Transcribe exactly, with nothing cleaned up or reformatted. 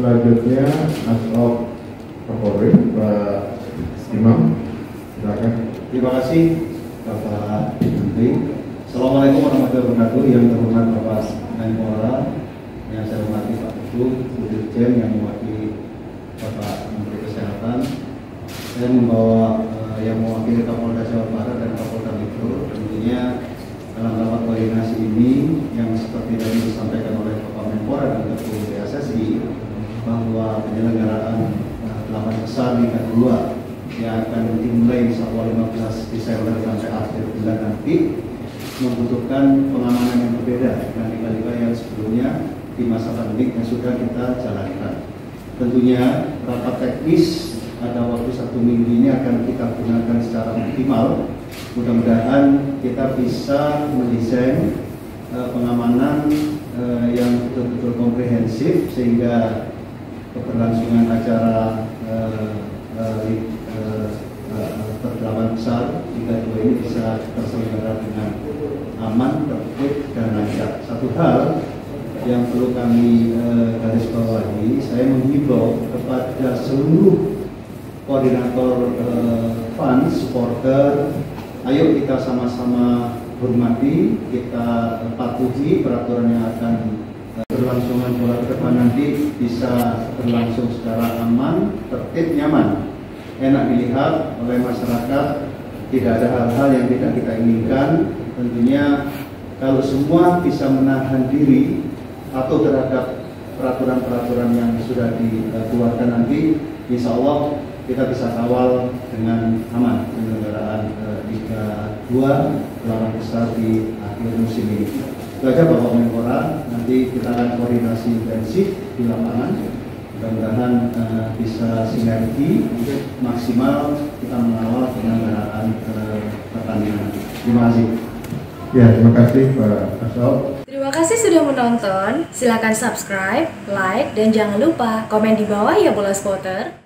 selanjutnya Asop Kapolri, Pak Imam, silakan. Terima kasih Bapak Menteri. Assalamualaikum warahmatullahi wabarakatuh. Yang terhormat Bapak Menpora, yang saya hormati Pak Ketum, Bu Dirjen yang mewakili Bapak Menteri Kesehatan. Saya membawa uh, yang mewakili Kapolda Jawa Barat dan Kapolda Metro. Tentunya dalam rapat koordinasi ini yang seperti tadi disampaikan oleh Bapak Menpora dan Ketum P S S I bahwa penyelenggaraan uh, delapan besar Liga dua yang akan dimulai insya Allah lima belas Desember sampai akhir bulan nanti membutuhkan pengamanan yang berbeda dengan liga-liga yang sebelumnya di masa pandemi yang sudah kita jalankan. Tentunya rapat teknis pada waktu satu minggu ini akan kita gunakan secara optimal. Mudah-mudahan kita bisa mendesain uh, pengamanan uh, yang betul-betul komprehensif sehingga keberlangsungan acara uh, uh, delapan besar Liga dua ini bisa terselenggara dengan aman, tertib, dan lancar. Satu hal yang perlu kami uh, garis bawahi, saya menghimbau kepada seluruh koordinator uh, fans, supporter, ayo kita sama-sama hormati, kita patuhi peraturan yang akan uh, berlangsungan bola ke depan nanti bisa berlangsung secara aman, tertib, nyaman, enak dilihat oleh masyarakat, tidak ada hal-hal yang tidak kita inginkan. Tentunya kalau semua bisa menahan diri atau terhadap peraturan-peraturan yang sudah dikeluarkan nanti, insya Allah kita bisa kawal dengan aman penyelenggaraan uh, Liga dua lawan besar di akhir musim ini. Itu aja Bapak Menpora, nanti kita akan koordinasi intensif di lapangan. Mudah-mudahan uh, bisa sinergi maksimal kita mengawal penyelenggaraan uh, pertandingan. Terima kasih. Ya, terima kasih Pak Asop. Terima kasih sudah menonton. Silakan subscribe, like, dan jangan lupa komen di bawah ya bola spotter.